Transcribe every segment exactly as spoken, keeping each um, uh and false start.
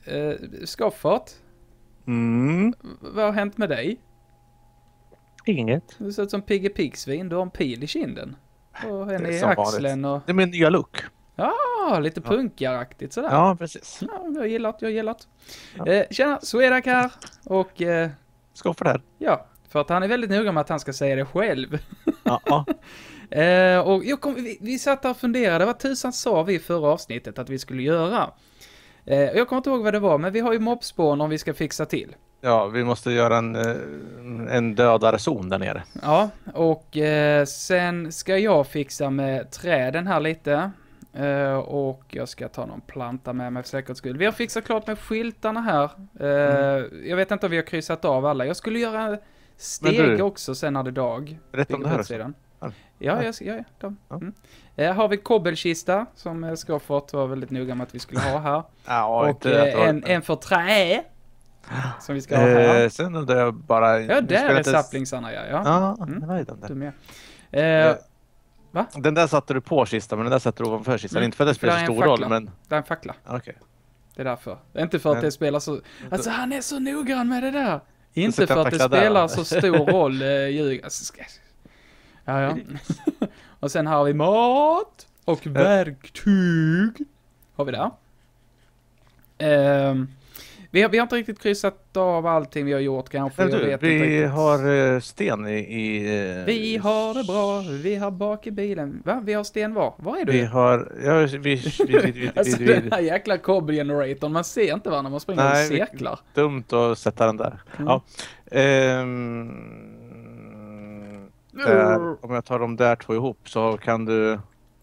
Uh, Skoffert? Mm. Vad har hänt med dig? Inget. Du ser ut som Pigge Pigsvin. Du har en pil i kinden. Och en i som axeln. vanligt. Och... Det är min nya look. Ja, lite punkaraktigt sådär. Ja, precis. Ja, jag har gillat, jag har gillat. Ja. Eh, tjena, Swedak här. Och eh, Skoffert här. ja, för att han är väldigt noga med att han ska säga det själv. Ja, ja. eh, och jag kom, vi, vi satt där och funderade. Vad tusan sa vi i förra avsnittet att vi skulle göra? Eh, jag kommer inte ihåg vad det var, men vi har ju mobbspån om vi ska fixa till. Ja, vi måste göra en, en dödare zon där nere. Ja, och eh, sen ska jag fixa med träden här lite. Uh, och jag ska ta någon planta med mig för säkerhets skull. Vi har fixat klart med skyltarna här. Uh, mm. Jag vet inte om vi har kryssat av alla. Jag skulle göra steg du, också sen när det är dag. Berätta om det här. Ja, ja, ja, ja, de. ja. Mm. Uh, har vi kobbelkista som uh, Skoffert var väldigt noga med att vi skulle ha här. Ja, och uh, en, en för trä som vi ska ha här. Uh, sen undrar jag bara... Ja, där är sapplingsarna, ja. Ja, ja mm. det var den där. Du med. Uh, Va? Den där satte du på kistan, men den där satte du ovanför kistan. Mm. Inte för att det spelar så stor fackla. roll, men... Det är en fackla. Okej. Okay. Det är därför. Inte för att men... det spelar så... Alltså han är så noggrann med det där. Inte för att det där. spelar så stor roll, eh, ljug. Alltså, ska... Ja, ja. Och sen har vi mat och verktyg. Har vi där. Ehm... Vi har, vi har inte riktigt kryssat av allting vi har gjort kanske. Du, jag vet vi inte har uh, sten i... i uh, vi har det bra. Vi har bak i bilen. Va? Vi har sten var? Var är du? Vi har... Ja, vi, vi, vi, vi, vi, alltså vi, vi, den här jäkla cob-generatorn. Man ser inte vad när man springer nej, i cirklar. Vi, dumt att sätta den där. Mm. Ja. Um, där, om jag tar de där två ihop så kan du...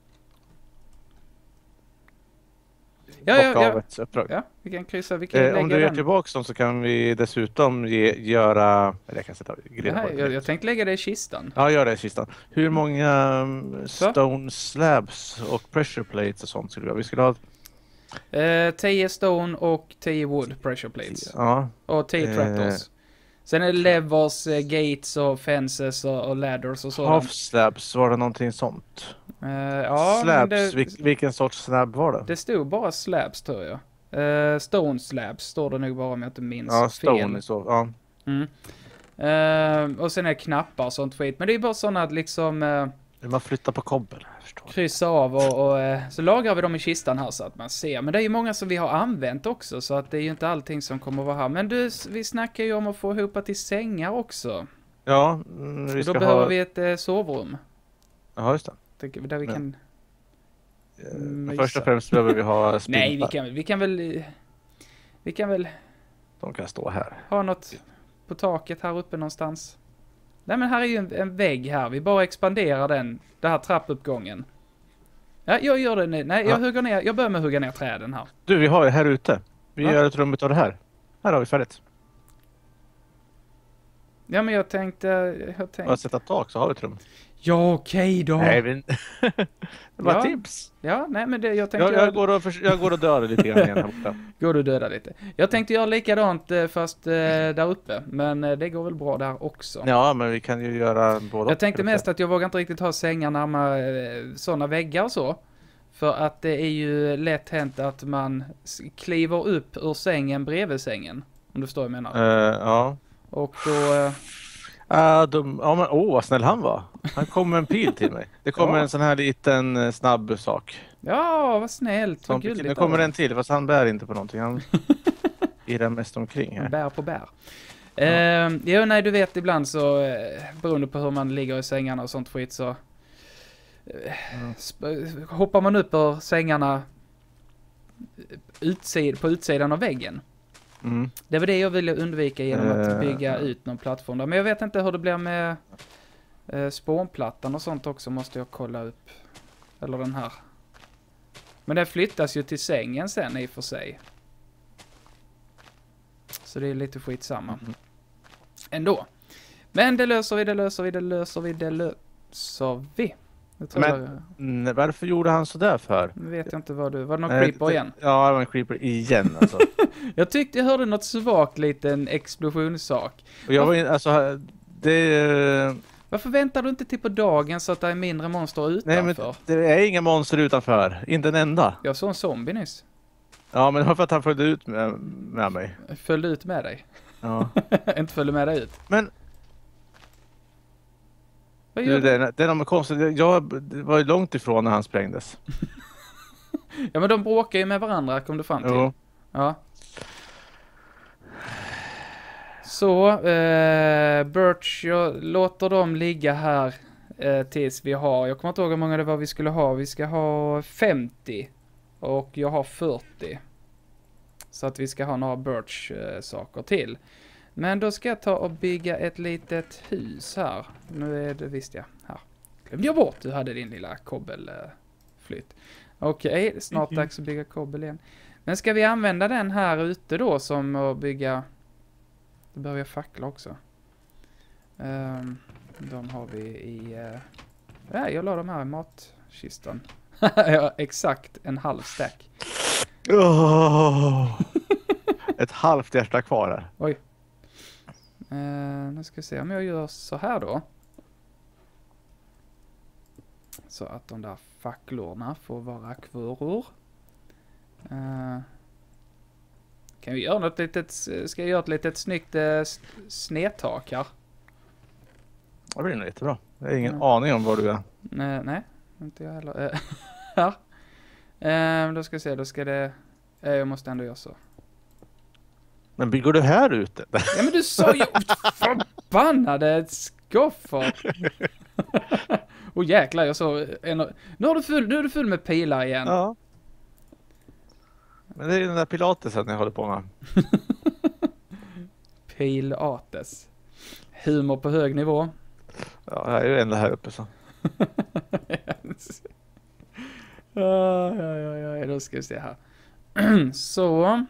Ja, ja, ja. Ett uppdrag. Ja, vi kan kryssa. Vi kan eh, om du gör tillbaka dem så kan vi dessutom ge, göra... Eller jag kan sätta det här, jag, jag tänkte lägga det i kistan. Ja, gör det i kistan. Hur många um, stone slabs och pressure plates och sånt skulle vi ha? Vi skulle ha... Eh, tio stone och tio wood pressure plates. Ja. Och tio trapdoors. Eh. Sen är det levers, eh, gates och fences och, och ladders och sådant. Half slabs, var det någonting sånt? Uh, ja, slabs, det, vil, vilken sorts slab var det? Det stod bara slabs tror jag. Uh, stone slabs står det nog bara om jag inte minns ja, stone fel. I så, ja. Mm. Uh, och sen är knappar och sånt skit. Men det är bara sådana att liksom... Uh, man flyttar på kobbel. Kryssa av och, och uh, så lagrar vi dem i kistan här så att man ser. Men det är ju många som vi har använt också så att det är ju inte allting som kommer att vara här. Men du, vi snackar ju om att få ihop till sängar också. Ja, mm, vi ska då ha... behöver vi ett uh, sovrum. Ja, just det. Där vi kan... Mm, först och främst behöver vi ha spintar. Nej, vi kan, vi kan väl... Vi kan väl... De kan stå här. Ha något på taket här uppe någonstans. Nej, men här är ju en, en vägg här. Vi bara expanderar den. Den här trappuppgången. Ja, jag gör det nu. Nej, jag, ja. hugger ner, jag börjar med att hugga ner träden här. Du, vi har ju här ute. Vi Va? gör ett rum av det här. Här har vi färdigt. Ja, men jag tänkte... Jag tänkte... Bara sätta tak så har vi ett rum. Ja, okej okay då. Nej, men... det var ja. tips. Ja, nej men det, jag tänkte... Jag, jag, jag... Går och för... jag går och dödar lite grann igen här borta. Går du döda lite? Jag tänkte göra likadant fast eh, där uppe. Men eh, det går väl bra där också. Ja, men vi kan ju göra båda. Jag tänkte mest att jag vågar inte riktigt ha sängar närmare eh, sådana väggar och så. För att det är ju lätt hänt att man kliver upp ur sängen bredvid sängen. Om du förstår vad jag menar. Uh, ja. Och då... Eh... Uh, de, ja, men, åh, vad snäll han var. Han kom med en pil till mig. Det kommer ja. en sån här liten uh, snabb sak. Ja, vad snällt. Vad gulligt. Nu kommer en till, fast han bär inte på någonting. Han irrar mest omkring här. Han bär på bär. Ja. Uh, jo, nej, du vet ibland så, uh, beroende på hur man ligger i sängarna och sånt skit så... Uh, mm. sp- hoppar man upp ur sängarna utsid- på utsidan av väggen. Mm. Det var det jag ville undvika genom uh, att bygga ut någon plattform där. Men jag vet inte hur det blir med uh, spånplattan och sånt också, måste jag kolla upp. Eller den här. Men den flyttas ju till sängen sen i och för sig. Så det är lite skitsamma. Mm. Ändå. Men det löser vi, det löser vi, det löser vi, det löser vi. Men jag... varför gjorde han så där för? Nu vet jag inte vad du... Var det någon äh, creeper igen? Ja, det var en creeper igen alltså. Jag tyckte jag hörde något svagt liten explosionssak. Och jag var in, alltså det... Varför väntar du inte till på dagen så att det är mindre monster utanför? Nej, men det är inga monster utanför. Inte en enda. Jag såg en zombie nyss. Ja, men det var för att han följde ut med, med mig. Följde ut med dig. Ja. Inte följde med dig ut. Men Vad du, gör det, du? är- det är något konstigt. Jag det var ju långt ifrån när han sprängdes. Ja, men de bråkar ju med varandra, kom du fram till. Jo. Ja. Så, eh, Birch, jag låter dem ligga här eh, tills vi har, jag kommer inte ihåg hur många det var vi skulle ha. Vi ska ha femtio och jag har fyrtio. Så att vi ska ha några Birch eh, saker till. Men då ska jag ta och bygga ett litet hus här. Nu är det, visst ja, här. Glömde jag bort, du hade din lilla kobbelflytt. Okej, okay, snart dags att bygga kobbel igen. Men ska vi använda den här ute då som att bygga... Då behöver jag fackla också. Um, de har vi i... Uh... Ja, jag la dem här i matkistan. Ja, exakt en halv stack. Oh. Ett halvt hjärta kvar här. Oj. Uh, nu ska vi se om jag gör så här då. Så att de där facklorna får vara kvar. Uh, kan vi göra något litet, ska jag göra ett litet snyggt uh, snedtak här? Det blir nog jättebra. Jag har ingen Mm. aning om var du är. Uh, nej, inte jag heller. Uh, här. Uh, då ska vi se, då ska det... Uh, jag måste ändå göra så. Men bygger du här ute? Ja, men du sa ju... Förbannade skoffer! Och jäklar, jag såg en... Nu, har du full, nu är du full med pilar igen. Ja. Men det är den där pilatesen jag håller på med. Pilates. Humor på hög nivå. Ja, jag är ju ända här uppe så. Ja, ja, ja, ja, då ska vi se här. Så.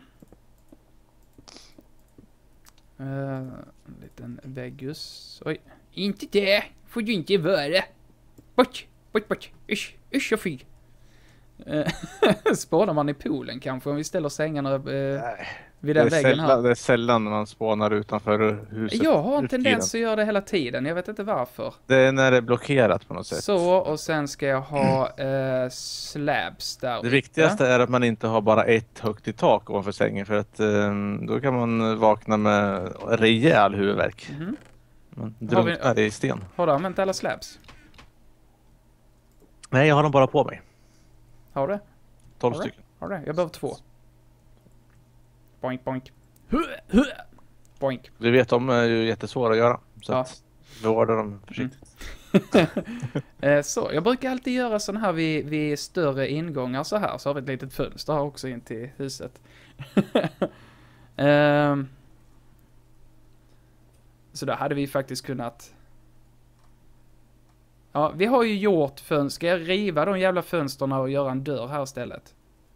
Uh, en liten väggus. Oj, inte det. Får du inte vara. Bort, bort, bort. Usch, usch och fy. Uh, spånar man i poolen kanske om vi ställer sängarna uh, vid den det är väggen sällan, här. Det är sällan man spånar utanför huset. Jag har en ut tendens tiden. att göra det hela tiden. Jag vet inte varför. Det är när det är blockerat på något sätt. Så, och sen ska jag ha uh, slabs där Det uppe. viktigaste är att man inte har bara ett högt i tak ovanför sängen. För att um, då kan man vakna med rejäl huvudvärk. Mhm. Man Har drunknar i sten. Har du använt alla slabs? Nej, jag har dem bara på mig. Har du? tolv Har du? stycken. Har du? Jag behöver två. Boink, boink. Boink. Du vet, de är ju jättesvåra att göra. Så Ja. att vårda dem försiktigt. eh, så, jag brukar alltid göra sådana här vid, vid större ingångar så här. Så har vi ett litet fönster här också in till huset. eh, så då hade vi faktiskt kunnat... Ja, vi har ju gjort fönster. Ska jag riva de jävla fönsterna och göra en dörr här istället?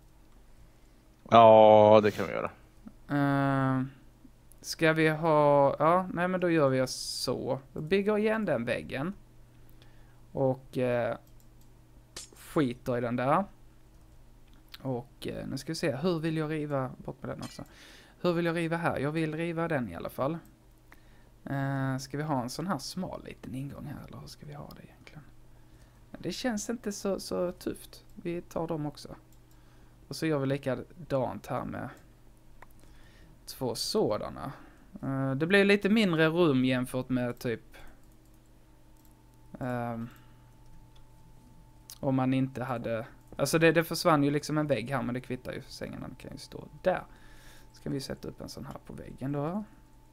Ja, det kan vi göra. Uh, ska vi ha... Ja, nej men då gör vi så. Då bygger igen den väggen. Och uh, skiter i den där. Och uh, nu ska vi se. Hur vill jag riva... Bort med den också. Hur vill jag riva här? Jag vill riva den i alla fall. Uh, ska vi ha en sån här smal liten ingång här? Eller hur ska vi ha det egentligen? Det känns inte så, så tufft. Vi tar dem också. Och så gör vi likadant här med två sådana. Uh, det blir lite mindre rum jämfört med typ... Um, om man inte hade... Alltså det, det försvann ju liksom en vägg här, men det kvittar ju. Sängarna kan ju stå där. Ska vi sätta upp en sån här på väggen då.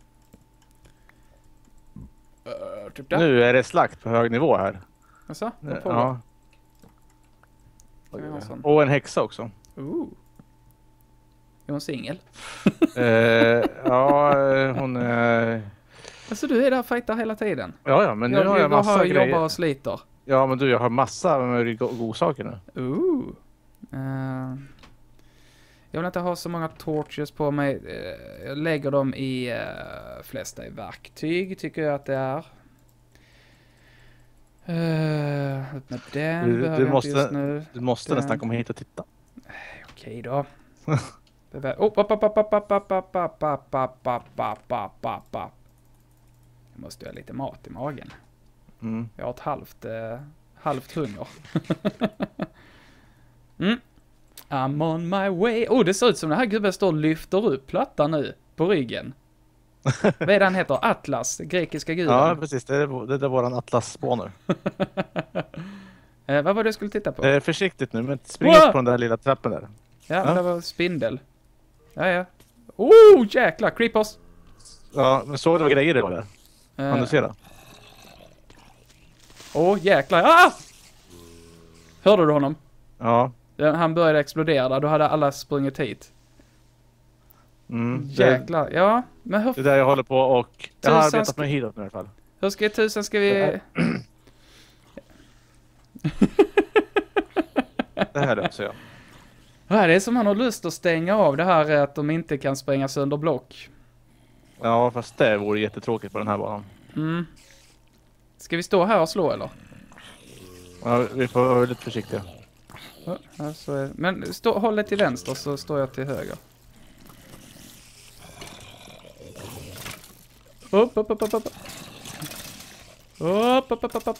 Uh, typ där. Nu är det slakt på hög nivå här. Alltså, vad på Ja. Kan vi ha en sån? Och en häxa också. Ooh. Är hon singel? eh, ja, hon är... Alltså du är där och fightar hela tiden. Ja, ja, men nu jag, har jag bara massa har, grejer. jobbar och sliter. Ja, men du, jag har massa med go- godsaker nu. Ooh. Uh, jag vill inte ha så många torches på mig. Uh, jag lägger dem i uh, flesta i verktyg, tycker jag att det är. Uh, upp med den Du- du behöver jag måste- inte just nu. Du måste Den. nästan komma hit och titta. Okej då. Bevär- oh, upp, upp, upp, upp, upp, upp, upp, upp, upp, upp, upp, upp, upp, upp, upp. Jag måste ha lite mat i magen. Mm. Jag har ett halvt, eh, halvt hunger. mm. I'm on my way. Oh, det ser ut som den här gubben står och lyfter upp plattan nu på ryggen. Vad är den heter? Atlas, grekiska guden. Ja, precis. Det är, det är våran Atlas-spåner. eh, vad var det du skulle titta på? Eh, försiktigt nu, men spring upp på den där lilla trappen där. Ja, Ja. det var spindel. Ja, ja. Oh, jäklar, creepers. Ja, men såg du vad grejer det var där? Eh, Kan du se det? Åh, oh, jäklar. Ah! Hörde du honom? Ja. Han började explodera där, då hade alla sprungit hit. Mm, det, Jäklar, ja. Men hur, det är där jag håller på och... Jag har Tusan arbetat ska- med hitåt nu i alla fall. hur ska tusen ska vi... Det här löser jag. Ja, det är som han har lust att stänga av det här att de inte kan spränga sönder block. Ja, fast det vore jättetråkigt på den här banan. Mm. Ska vi stå här och slå eller? Ja, vi får vara lite försiktiga. Ja, ja, så är... Men stå, håll det till vänster så står jag till höger. Upp, upp, upp, upp, upp. Upp, upp, upp, upp, upp.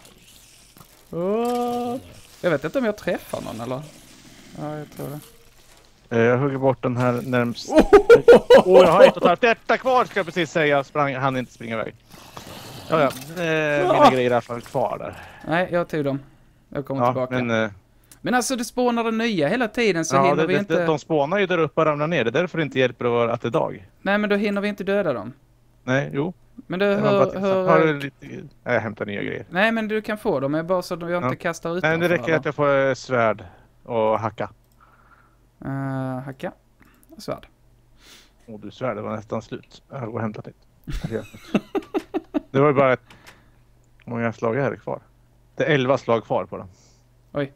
Upp. Jag vet inte om jag träffar någon eller? Ja, jag tror det. Eh, Jag hugger bort den här närmst. Åh, oh, jag har ett och ett halvt hjärta kvar ska jag precis säga. Jag sprang, han inte springa iväg. Ja, ja. Eh, mina grejer är i alla fall kvar där. Nej, jag tog dem. Jag kommer Ja, tillbaka. men... Eh, Men alltså det spånar nya hela tiden så ja, hinner det, vi det, inte... de spånar ju där uppe och ramlar ner. Det är därför det inte hjälper att vara att det är dag. Nej, men då hinner vi inte döda dem. Nej, jo. Men det Det var hör... bara till- hör... har du lite... Nej, jag hämtar nya grejer. Nej, men du kan få dem. Jag bara så att jag inte Ja. kastar ut Nej, dem det för räcker alla. att jag får eh, svärd och hacka. Uh, hacka. Svärd. Åh, du svärd, det var nästan slut. Jag har gått och hämtat det. Det var ju bara ett... Hur många slag är det kvar? Det är elva slag kvar på den. Oj.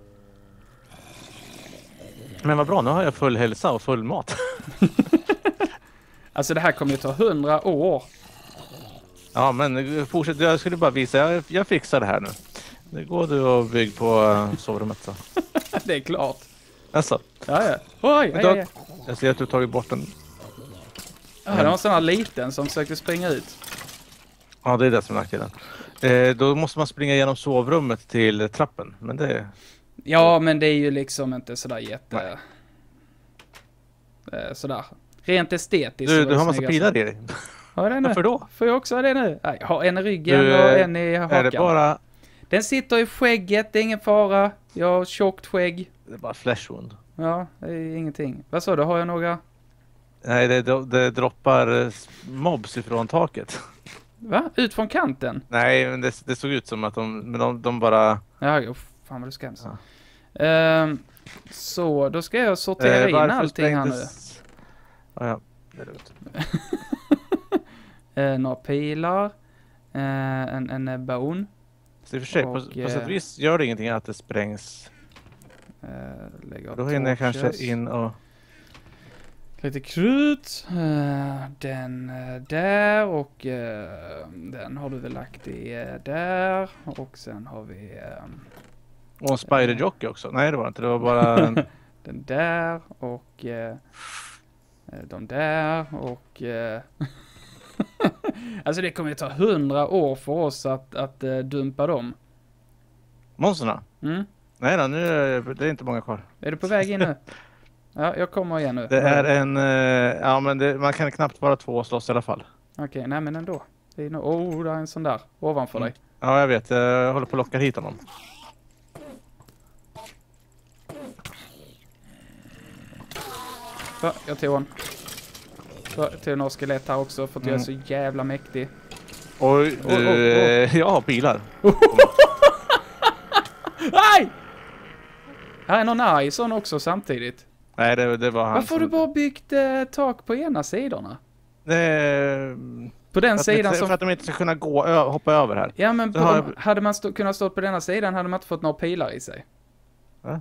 Men vad bra, nu har jag full hälsa och full mat. Alltså det här kommer ju ta hundra år. Ja, men fortsätt. Jag skulle bara visa. Jag, jag fixar det här nu. Det går du och bygg på uh, sovrummet så. Det är klart. Alltså, Ja, ja. Oj, oj, oj. jag ser att du har tagit bort den. Ja, det var en sån här liten som försökte springa ut. Ja, det är det som är nackdelen. Eh, då måste man springa igenom sovrummet till trappen. Men det... Ja, men det är ju liksom inte sådär jätte... Eh, sådär. Rent estetiskt. Du, så var du det har massa snyggaste. pilar i dig. Har jag det nu? Varför då? Får jag också ha det nu? Nej, jag har en i ryggen Du, och en i hakan. Är det bara... Den sitter i skägget, det är ingen fara. Jag har tjockt skägg. Det är bara flesh wound. Ja, det är ingenting. Vad sa du? Har jag några... Nej, det, det droppar eh, mobs ifrån taket. Va? Ut från kanten? Nej, men det, det såg ut som att de, men de, de bara... Ja, oh, fan vad du skräms. Ja. Ehm, så, då ska jag sortera Eh, in varför allting här nu. sprängdes- Ja, ja. Det är lugnt. Eh, några pilar. Eh, en, en eh, bone. Så i och för sig, på, Och, på sätt eh, och vis gör det ingenting att det sprängs. Eh, lägger Då hinner jag torches. kanske in och... Lite krut. Eh, den eh, där och eh, den har du väl lagt i eh, där. Och sen har vi eh, Och en spiderjockey också. Nej, det var inte. Det var bara en... den där och eh, eh, de där och... Eh, alltså det kommer ju ta hundra år för oss att, att eh, dumpa dem. monsterna. Mm? Nej då, nu är det är inte många kvar. Är du på väg in nu? Ja, jag kommer igen nu. Det är en... eh, Ja, men det, man kan knappt vara två och slåss i alla fall. Okej, nej men ändå. Det är nog... Oh, det är en sån där ovanför Mm. dig. Ja, jag vet. Jag håller på att locka hit honom. Så, jag tog en. Så, jag tog några skelett här också för att jag är så Mm. jävla mäktig. Oj, du, Oj, oj, oj. eh, jag har pilar. Nej! Här är någon arg sån också samtidigt. Nej, det, det var han Varför har som- du bara byggt eh, tak på ena sidorna? Eh, På den för, att sidan de, som... för att de inte ska kunna gå, ö, hoppa över här. Ja, men Så på, har om, jag- hade man stå, kunnat stå på denna sidan hade man inte fått några pilar i sig. Va?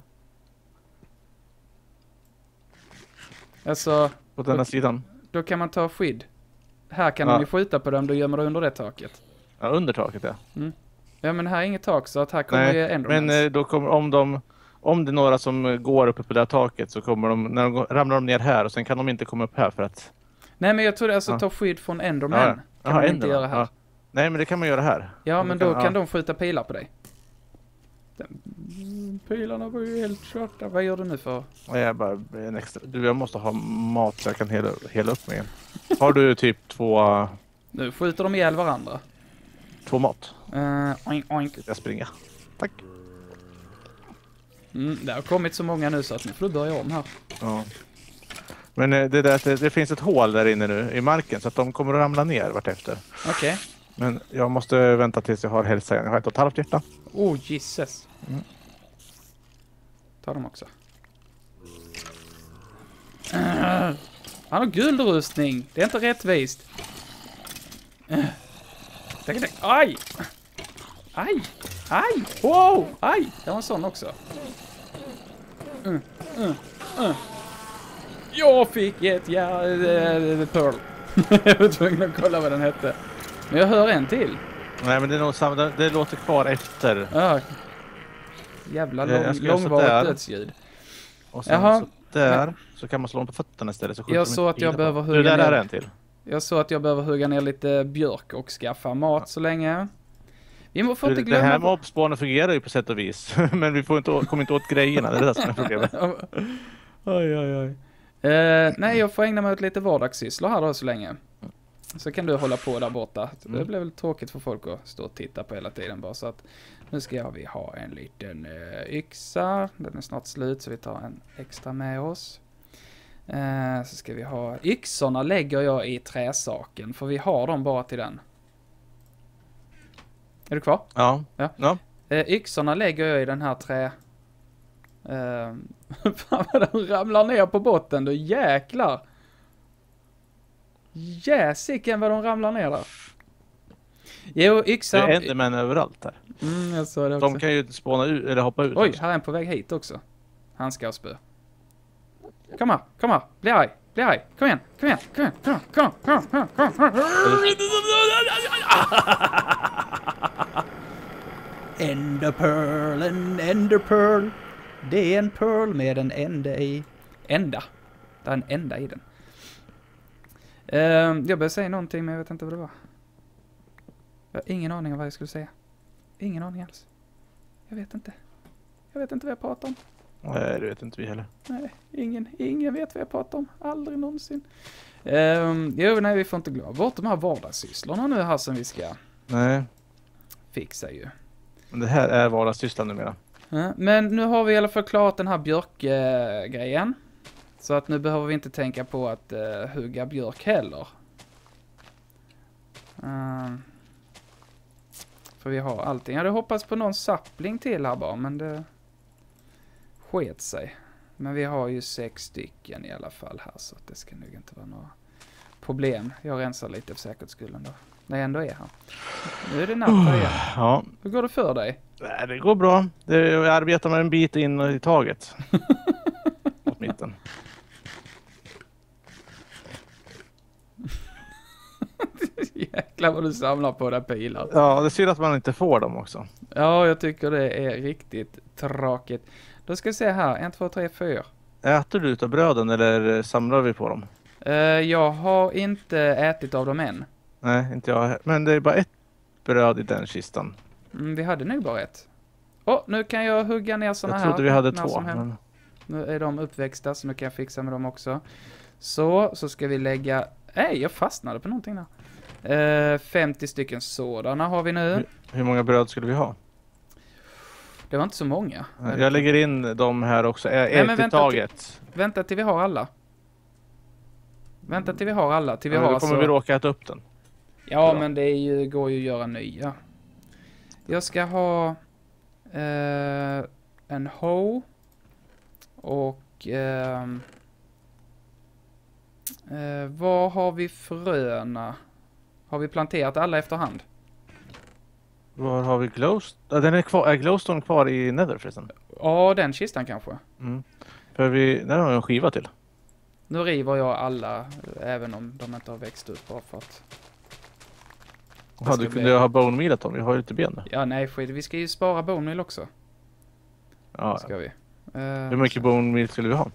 Alltså, På denna Okej. sidan. då kan man ta skydd. Här kan Ja. de ju skjuta på dem, då gömmer du under det taket. Ja, under taket, ja. Ja, men här är inget tak, så att här kommer ju Nej, Endermans. men eh, då kommer, om de... Om det är några som eh, går uppe på det här taket så kommer de, när de går, ramlar de ner här och sen kan de inte komma upp här för att... Nej, men jag tror det alltså Ja. ta skydd från Enderman. Ja, Kan Jaha, man inte Enderman, göra här. ja. Nej, men det kan man göra här. Ja, Och men då då kan- kan ja. de skjuta pilar på dig. pilarna var ju helt svarta. Vad gör du nu för? Jag är bara en extra. Du, jag måste ha mat så jag kan hela, hela upp mig igen. Har du typ två... Nu skjuter de ihjäl varandra. Två mat? Uh, oink, oink. Jag springer. Tack. Mm, det har kommit så många nu så att nu får du börja om här. Ja. Men det, där, det, det finns ett hål där inne nu i marken så att de kommer att ramla ner vartefter. Okej. Okay. Men jag måste vänta tills jag har hälsa igen. Jag har ett och ett halvt hjärta. Oh, Jesus. Mm. Ta dem också. Uh, han har guldrustning. Det är inte rättvist. Uh. Tack, tack. Aj! Aj! Aj! Wow! Aj! Det var en sån också. Uh, uh, uh. Jag fick ett ja, äh, Pearl. Jag var tvungen att kolla vad den hette. Men jag hör en till. Nej, men det är nog samma. Det, det låter kvar efter. Ja. Jävla lång, långvarigt dödsljud. Och sen Jaha, så där men... så kan man slå dem på fötterna istället. Så jag såg att jag behöver hugga du, där ner. är en till. Jag såg att jag behöver hugga ner lite björk och skaffa mat ja. så länge. Vi må få inte glömma... Den här mobspawnen fungerar ju på sätt och vis. Men vi får inte, kommer inte åt grejerna. Det är det som är problemet. Oj, oj, oj. Uh, nej, jag får ägna mig åt lite vardagssysslor här då så länge. Så kan du hålla på där borta. Mm. Det blir väl tråkigt för folk att stå och titta på hela tiden bara. Så att nu ska vi ha en liten uh, yxa. Den är snart slut så vi tar en extra med oss. Uh, så ska vi ha... Yxorna lägger jag i träsaken för vi har dem bara till den. Är du kvar? Ja. ja. ja. Uh, yxorna lägger jag i den här trä... Uh, fan vad den ramlar ner på botten då, jäklar. Jäsiken vad de ramlar ner där. Jo, yxan. Det är endermän överallt här. Mm, jag sa det också. De kan ju spåna ut eller hoppa ut. Oj, också. här är en på väg hit också. Han ska ha spö. Kom här, kom här. Bli arg, bli arg. Kom igen, kom igen, kom igen. Kom, kom, kom, kom, kom, kom. Enderpearl, en enderpearl. Det är en pearl med en ände i. Ända. Det är en ända i den. Uh, jag började säga någonting men jag vet inte vad det var. Jag har ingen aning om vad jag skulle säga. Ingen aning alls. Jag vet inte. Jag vet inte vad jag pratar om. Nej, det vet inte vi heller. Nej, ingen, ingen vet vad jag pratar om. Aldrig någonsin. Uh, jo, nej, vi får inte glömma bort de här vardagssysslorna nu här som vi ska nej. fixa ju. Men det här är vardagssysslan numera. Uh, men nu har vi i alla fall klarat den här björkgrejen. Uh, Så att nu behöver vi inte tänka på att uh, hugga björk heller. Uh, för vi har allting. Jag hade hoppats på någon sapling till här bara, men det sket sig. Men vi har ju sex stycken i alla fall här, så att det ska nog inte vara några problem. Jag rensar lite för säkerhets skull ändå. När jag ändå är här. Nu är det natt här igen. Ja. Hur går det för dig? Nej, det går bra. Det, jag arbetar med en bit in i taget. Mot mitten. Jäklar vad du samlar på där pilar. Ja, det är synd att man inte får dem också. Ja, jag tycker det är riktigt tråkigt. Då ska vi se här. En, två, tre, fyra. Äter du utav bröden eller samlar vi på dem? Uh, jag har inte ätit av dem än. Nej, inte jag. Men det är bara ett bröd i den kistan. Mm, vi hade nog bara ett. Åh, oh, nu kan jag hugga ner såna här. Jag trodde vi hade två. Men... Nu är de uppväxta så nu kan jag fixa med dem också. Så, så ska vi lägga... Nej, jag fastnade på någonting där. Uh, femtio stycken sådana har vi nu. Hur, hur många bröd skulle vi ha? Det var inte så många. Jag lägger in dem här också. Är Nej, men vänta taget. Till, vänta till vi har alla. Vänta till vi har alla. Till vi ja, har då kommer alltså... vi råka äta upp den. Ja, men det är ju, går ju att göra nya. Jag ska ha uh, en hoe. Och... Uh, uh, vad har vi fröna? Har vi planterat alla efterhand? Var har vi glowstone? Den är kvar. Är glowstone kvar i nether förresten? Ja, den kistan kanske. Mm. För vi, där har vi en skiva till. Nu river jag alla, även om de inte har växt upp bara för att... Ja, du kunde bli... ha bone meal om. Vi har ju lite ben där. Ja, nej skit. Vi ska ju spara bone meal också. Ja. Ska vi. Uh, Hur mycket bone meal skulle vi ha?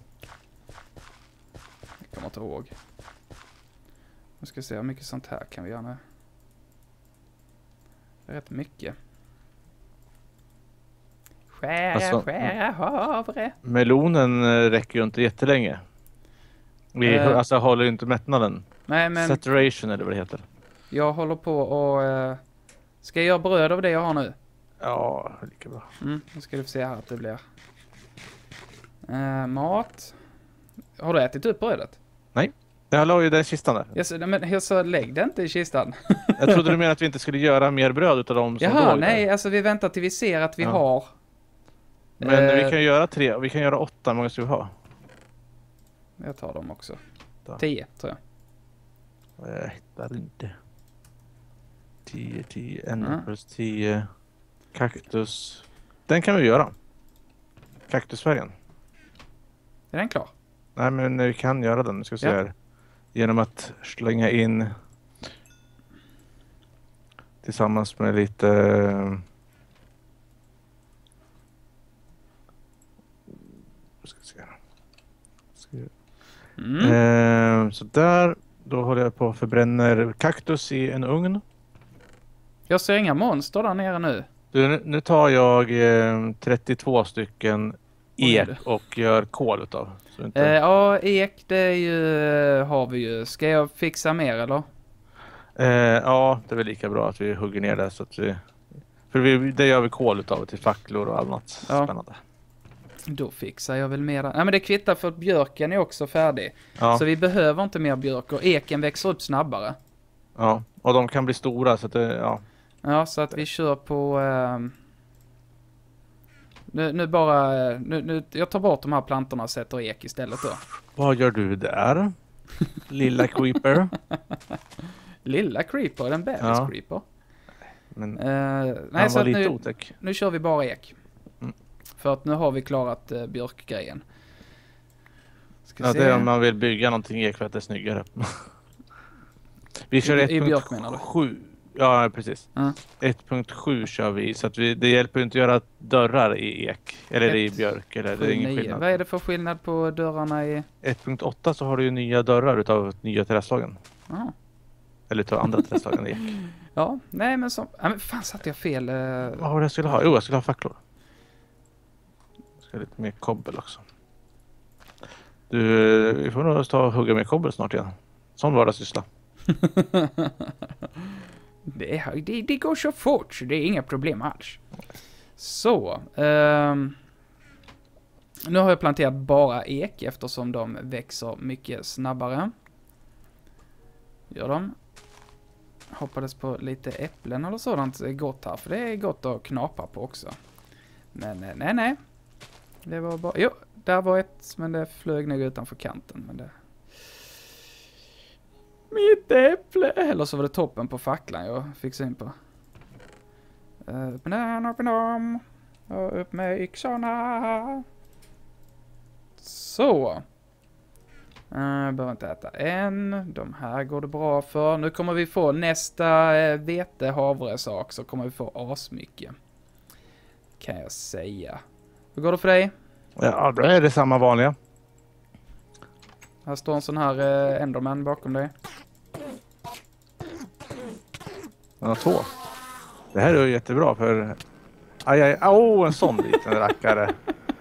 Jag kommer inte ihåg. Nu ska vi se hur mycket sånt här kan vi göra nu. Det är rätt mycket. Skära, Alltså, skära havre. Melonen eh, räcker ju inte jättelänge. Vi Eh. alltså, håller ju inte mättnaden. Nej, men Saturation eller vad det heter. jag håller på och... eh, ska jag göra bröd av det jag har nu? Ja, lika bra. Mm, nu ska du få se här att det blir. Eh, mat. Har du ätit upp brödet? Nej, jag la ju den i kistan där. Jag sa, nej, men jag sa lägg det inte i kistan. Jag trodde du menade att vi inte skulle göra mer bröd utav dem som Jaha, låg nej, där. alltså vi väntar till vi ser att vi Ja. har. Men Eh, vi kan ju göra tre, vi kan göra åtta, hur många ska vi ha? Jag tar dem också. Då. Tio, tror jag. Jag hittar inte. Tio, tio, en Mm. plus tio. Kaktus. Den kan vi göra. Kaktusfärgen. Är den klar? Nej, men vi kan göra den. Nu ska vi se Ja. här. Genom att slänga in tillsammans med lite ska vi se här. Ska vi... Mm. Eh, så där, då håller jag på och förbränner kaktus i en ugn. Jag ser inga monster där nere nu. Du, nu, nu tar jag eh, trettiotvå stycken Oj, ek du. och gör kol utav. Så inte... Eh, ja, ek, det är ju, eh, har vi ju. Ska jag fixa mer eller? eh, ja, det är väl lika bra att vi hugger ner det så att vi... För vi, det gör vi kol utav till facklor och annat Ja. spännande. Då fixar jag väl mer. Nej, men det kvittar för att björken är också färdig. Ja, Så vi behöver inte mer björk och eken växer upp snabbare. ja, och de kan bli stora så att det, ja. Ja, så att vi kör på... ehm, nu, nu bara... eh, Nu, nu, jag tar bort de här plantorna och sätter ek istället då. Vad gör du där? Lilla creeper. Lilla creeper, den bebis Ja. creeper. Men Eh, nej, han så var att lite nu, otäck. nu kör vi bara ek. Mm. För att nu har vi klarat uh, björkgrejen. Ska Ja, se. det är om man vill bygga någonting ek för att det är snyggare. Vi kör I- i björk menar du? ett punkt sju. Ja, precis. Mm. ett punkt sju kör vi. Så att vi, det hjälper ju inte att göra dörrar i ek. Eller i Ett, björk. Eller det är Sju, ingen nio. skillnad. Vad är det för skillnad på dörrarna i... ett punkt åtta så har du ju nya dörrar utav nya träslagen. Aha. Eller utav andra träslagen i ek. Ja, nej men så... Ja, men fan satte jag fel. eh, Vad var det jag skulle ha? Jo, jag skulle ha facklor. Jag ska ha lite mer kobbel också. Du, vi får nog ta och hugga med kobbel snart igen. Sån vardagssyssla. det, är- det, det går så fort så det är inga problem alls. Så. ehm, nu har jag planterat bara ek eftersom de växer mycket snabbare. Gör de. Hoppades på lite äpplen eller sådant gott här. För det är gott att knapa på också. Men eh, nej, nej. Det var bara... Jo, där var ett. Men det flög nog utanför kanten. Men det... Mitt äpple! Eller så var det toppen på facklan jag fick syn på. Uh, banan, upp, banan. Och upp med yxorna. Så. Uh, behöver inte äta en. De här går det bra för. Nu kommer vi få nästa uh, vete havresak så kommer vi få asmycket. Kan jag säga. Hur går det för dig? Ja, då är det samma vanliga. Här står en sån här uh, Enderman bakom dig. Ja, två. Det här är ju jättebra för... Aj, aj, oh, en sån liten rackare.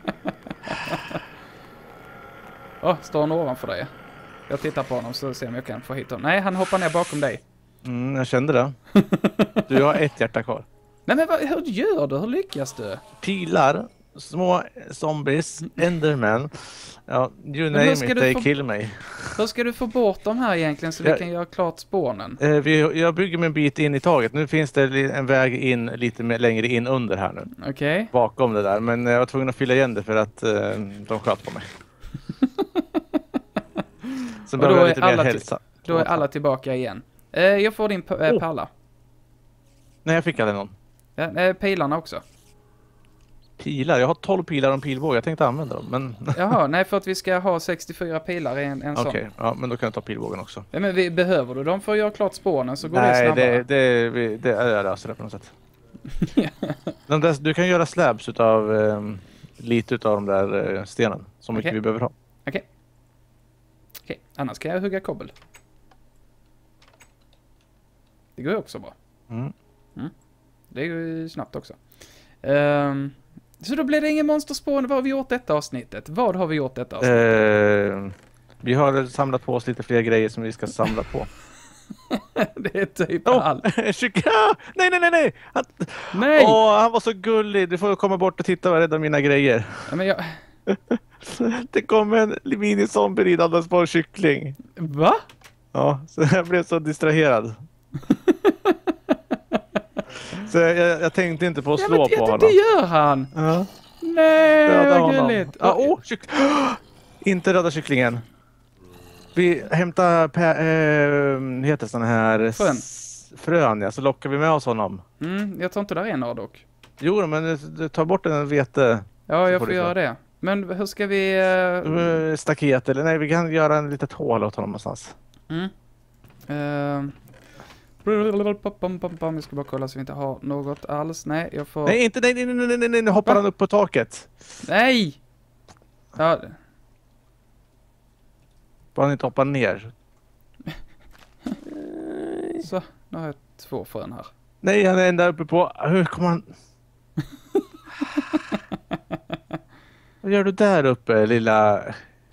Åh, oh, står han ovanför dig? Jag tittar på honom så ser om jag kan få hit honom. Nej, han hoppar ner bakom dig. Mm, jag kände det. Du har ett hjärta kvar. Nej men vad, hur gör du? Hur lyckas du? Pilar, små zombies, enderman. Ja, you hur name ska it, du they få- kill me. Hur ska du få bort de här egentligen så Ja. vi kan göra klart spånen? Eh, vi, jag bygger mig en bit in i taget. Nu finns det li- en väg in lite mer, längre in under här nu. Okej. Bakom det där. Men jag var tvungen att fylla igen det för att eh, de sköt på mig. Så Och behöver då jag är lite mer alla till- hälsa. Då är alla tillbaka igen. Eh, jag får din p- eh, Oh. palla. Nej, jag fick aldrig någon. Ja, eh, pilarna också. Pilar? Jag har tolv pilar och en pilbåge. Jag tänkte använda dem. Men Jaha, nej för att vi ska ha sextiofyra pilar i en, en sån. okej, ja, men då kan jag ta pilbågen också. Ja, men vi behöver du dem för att göra klart spånen så går det Nej, snabbare. det, det, vi- det, jag löser det på något sätt. De där, du kan göra slabs utav eh, lite utav de där eh, stenen. Så mycket Okej. vi behöver ha. Okej. Okej, annars kan jag hugga kobbel. Det går ju också bra. Mm. Det är ju snabbt också. Ehm, Så då blir det ingen monsterspån. Vad har vi gjort detta avsnittet? Vad har vi gjort detta avsnittet? Eh, vi har samlat på oss lite fler grejer som vi ska samla på. Det är typ Oh, allt. nej, nej, nej, nej! Han, Nej! Åh, han var så gullig. Du får komma bort och titta och rädda mina grejer. Ja, men jag... Det kom en mini-zombie ridandes på en kyckling. Va? Ja, så jag blev så distraherad. Så jag, jag tänkte inte på att Ja, slå men på det, honom. det gör han! Ja. Nej, Döda vad honom. gulligt! Ja, åh, kyck... Inte rädda kycklingen. Vi hämtar äh, heter sån här Frön. frön, ja, så lockar vi med oss honom. Mm, jag tror inte där är några dock. Jo, men du, du tar bort en vete. Ja, jag får får du göra det. Men hur ska vi... Uh... Staket, eller nej, vi kan göra en litet hål åt honom någonstans. Mm. Uh... Vi ska bara kolla så vi inte har något alls. Nej, jag får... Nej, inte, nej, nej, nej, nej, nej, nej, nu hoppar Va? han upp på taket. Nej! Ja. Bara han inte hoppar ner. Så, nu har jag två frön här. Nej, han är ända uppe på... Hur kommer han... Vad gör du där uppe, lilla...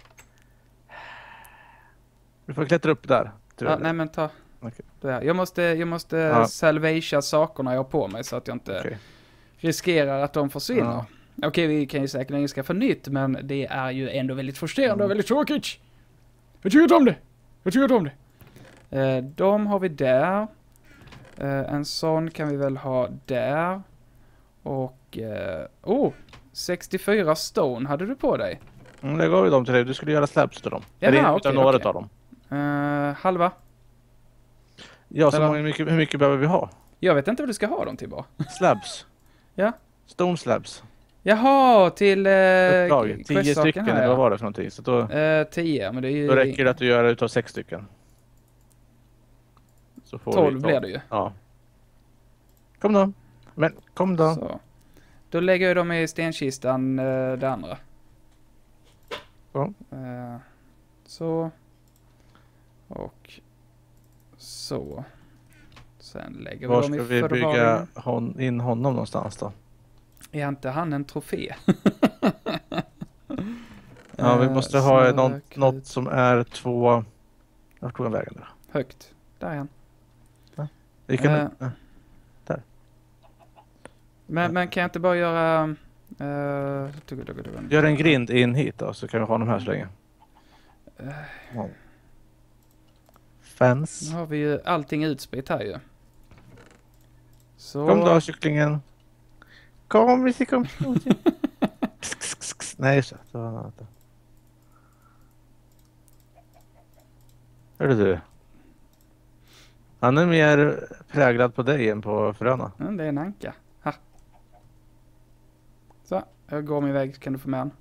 Du får klättra upp där. Ja, nej, men ta... Okay. Det. Jag måste, jag måste ja. salvagea sakerna jag har på mig så att jag inte okay. riskerar att de försvinner. Ja. Okej, okay, vi kan ju säkert skaffa nytt, men det är ju ändå väldigt frustrerande mm. och väldigt tråkigt. Jag tycker inte om det. Jag tycker inte om det. Eh, de har vi där. Eh, en sån kan vi väl ha där. Och, eh, oh, sextiofyra stone hade du på dig. Mm, det gav ju dem till dig. Du skulle göra slabs till dem. Jaha, Eller okay, några okay. av dem. Eh, halva. Ja, så många, mycket, hur mycket behöver vi ha? Jag vet inte vad du ska ha dem till bara. Slabs. Ja. Stone slabs. Jaha, till eh, uppdrag. Tio stycken, här, eller ja. vad var det för någonting? Så då, eh, tio, men det är ju... Då räcker det att du gör det utav sex stycken. Så får tolv vi blir det ju. Ja. Kom då. Men kom då. Så. Då lägger jag dem i stenkistan, eh, det andra. Så. Eh, så. Och så. Sen lägger var vi dem i ska vi förvaring. bygga hon, in honom någonstans då? Är inte han en trofé? Ja, vi måste ha eh, något, något som är två... Jag tog en vägen där. Högt. Där är han. Ja. Vi kan... Eh. Ja. Där. Men, Ja. men kan jag inte bara göra... Uh, Gör en grind in hit då, så kan vi ha dem här så länge. Uh, wow. Fans. Nu har vi ju allting utspritt här ju. Så... Kom då, kycklingen. Kom, vi ska kom. Nej, så. Hörru du. Han är mer präglad på dig än på fröna. Mm, det är en anka. Här. Så, jag går min väg så kan du få med han.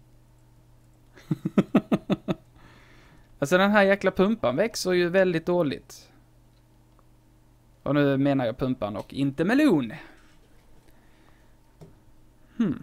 Alltså den här jäkla pumpan växer ju väldigt dåligt. Och nu menar jag pumpan och inte melon. Hmm.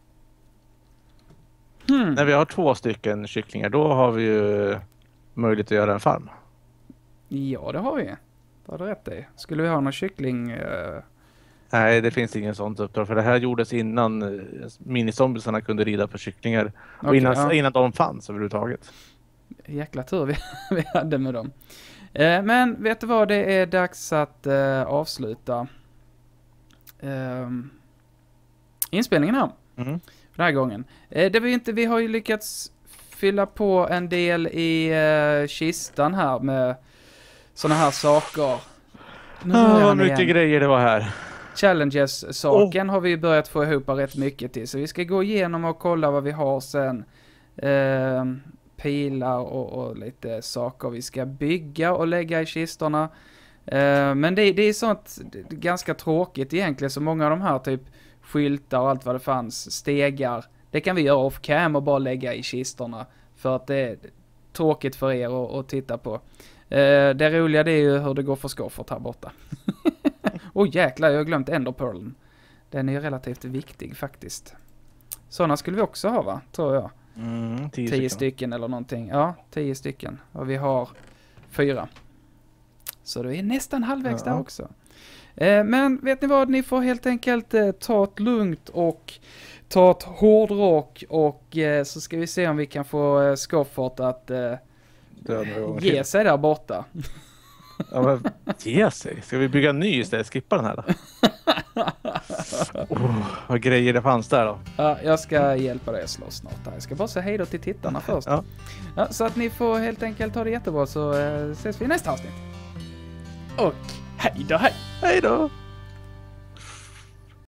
Hmm. När vi har två stycken kycklingar, då har vi ju möjlighet att göra en farm. Ja, det har vi. Det har du rätt i. Skulle vi ha någon kyckling... Uh... Nej, det finns ingen sånt uppdrag. För det här gjordes innan uh, minizombisarna kunde rida på kycklingar. Okay, och innan, ja. innan de fanns överhuvudtaget. Jäkla tur vi, vi hade med dem. Eh, men vet du vad, det är dags att eh, avsluta eh, inspelningen här. Mm. Den här gången. Eh, det var ju inte, vi har ju lyckats fylla på en del i eh, kistan här med såna här saker. Nu ah, vad mycket igen. grejer det var här. Challenges-saken oh. har vi börjat få ihop rätt mycket till. Så vi ska gå igenom och kolla vad vi har sen. Eh, pilar och, och lite saker vi ska bygga och lägga i kistorna. Eh, men det, det är sånt det är ganska tråkigt egentligen. Så många av de här typ skyltar och allt vad det fanns, stegar. Det kan vi göra off cam och bara lägga i kistorna. För att det är tråkigt för er att, att titta på. Eh, det roliga det är ju hur det går för skoffort här borta. Åh oh, jäklar, jag har glömt enderpearlen. Den är ju relativt viktig faktiskt. Sådana skulle vi också ha, va? Tror jag. Mm, tio, tio stycken. stycken eller någonting. Ja, tio stycken. Och vi har fyra. Så det är nästan halvvägs ja. där också. Eh, men vet ni vad, ni får helt enkelt eh, ta ett lugnt och ta ett hårdrock och eh, så ska vi se om vi kan få eh, Skoffort att eh, ge sig där borta. Ja, men ge sig. Ska vi bygga en ny istället? Skippa den här då? Oh, vad grejer det fanns där då? Ja, jag ska hjälpa dig att slå snart här. Jag ska bara säga hej då till tittarna först. Ja. Ja, så att ni får helt enkelt ha det jättebra så eh, ses vi i nästa avsnitt. Och hej då, hej! Hej då!